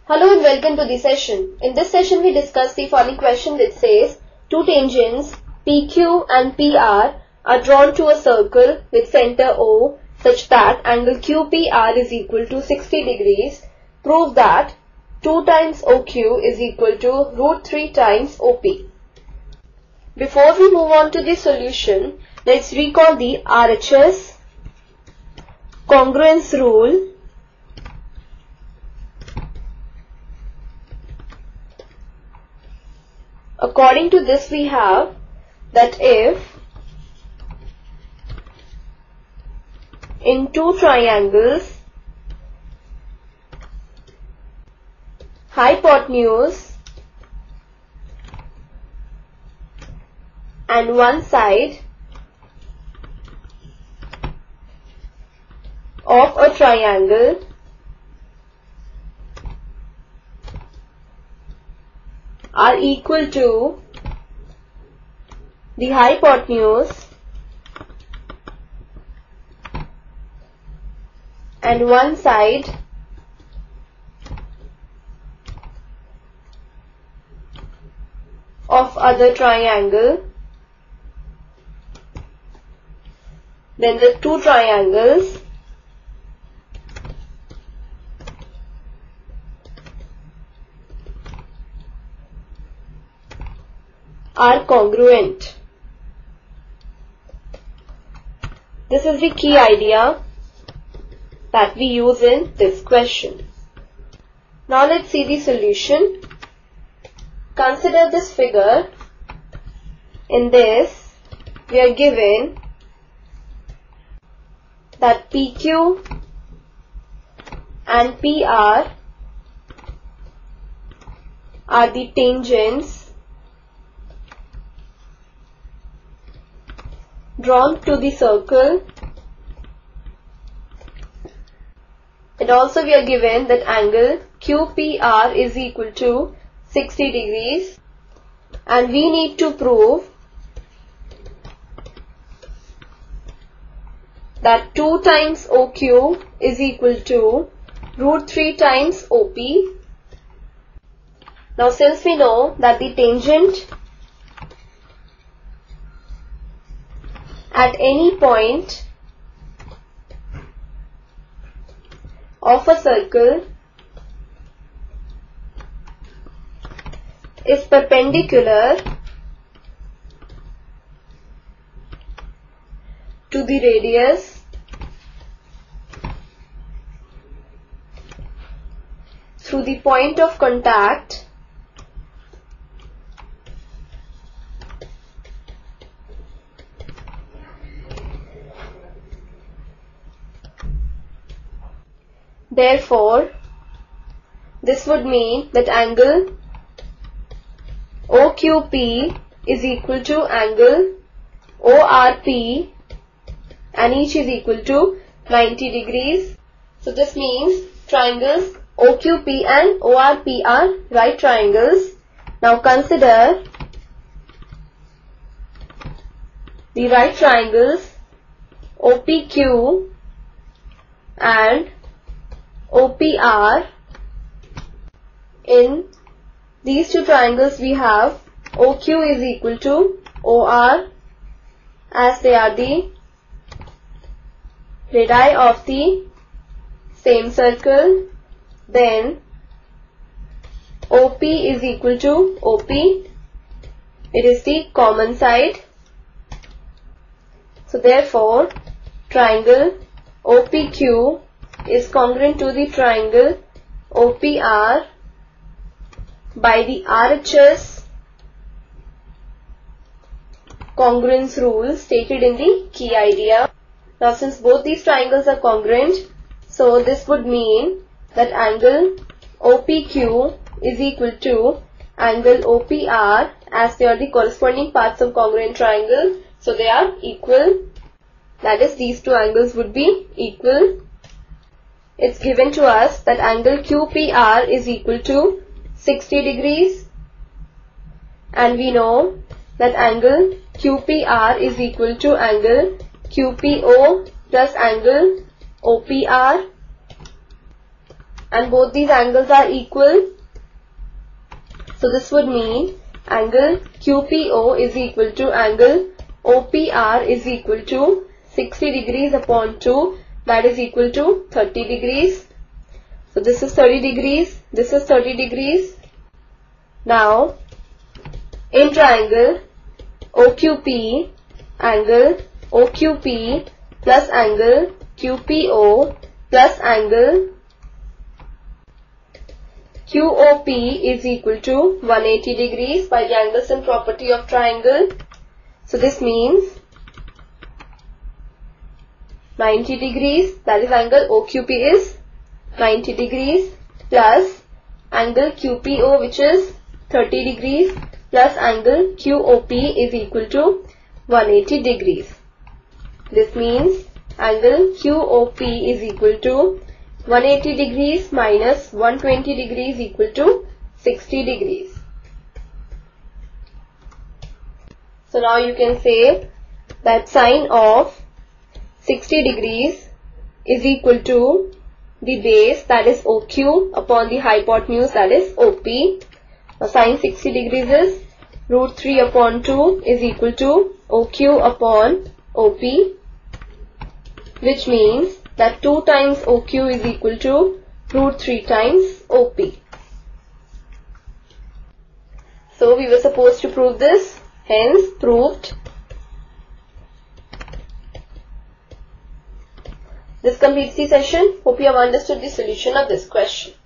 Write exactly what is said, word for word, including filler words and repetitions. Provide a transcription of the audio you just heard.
Hello and welcome to the session. In this session we discuss the following question which says two tangents P Q and P R are drawn to a circle with center O such that angle Q P R is equal to sixty degrees. Prove that two times O Q is equal to root three times O P. Before we move on to the solution, let's recall the R H S, congruence rule, according to this we have that if in two triangles hypotenuse and one side of a triangle are equal to the hypotenuse and one side of other triangle, then the two triangles are congruent. This is the key idea that we use in this question. Now let's see the solution. Consider this figure. In this, we are given that P Q and P R are the tangents drawn to the circle, and also we are given that angle Q P R is equal to sixty degrees, and we need to prove that two times O Q is equal to root three times O P. Now since we know that the tangent at any point of a circle is perpendicular to the radius through the point of contact Therefore, this would mean that angle O Q P is equal to angle O R P, and each is equal to ninety degrees. So this means triangles O Q P and O R P are right triangles. Now consider the right triangles O P Q and O P R. In these two triangles we have O Q is equal to O R, as they are the radii of the same circle. Then O P is equal to O P. It is the common side. So therefore triangle O P Q is congruent to the triangle O P R by the R H S congruence rule stated in the key idea. Now since both these triangles are congruent, so this would mean that angle O P Q is equal to angle O P R, as they are the corresponding parts of congruent triangle, so they are equal. That is, these two angles would be equal. It's given to us that angle Q P R is equal to sixty degrees, and we know that angle Q P R is equal to angle Q P O plus angle O P R, and both these angles are equal. So this would mean angle Q P O is equal to angle O P R is equal to sixty degrees upon two, that is equal to thirty degrees. So this is thirty degrees, this is thirty degrees. Now in triangle O Q P, angle O Q P plus angle Q P O plus angle Q O P is equal to one hundred eighty degrees by the Angelson property of triangle. So this means ninety degrees, that is angle O Q P is ninety degrees plus angle Q P O, which is thirty degrees, plus angle Q O P is equal to one hundred eighty degrees. This means angle Q O P is equal to one hundred eighty degrees minus one hundred twenty degrees equal to sixty degrees. So now you can say that sine of sixty degrees is equal to the base, that is O Q, upon the hypotenuse, that is O P. Now sine sixty degrees is root three upon two is equal to O Q upon O P, which means that two times O Q is equal to root three times O P. So we were supposed to prove this, hence proved. This completes the session. Hope you have understood the solution of this question.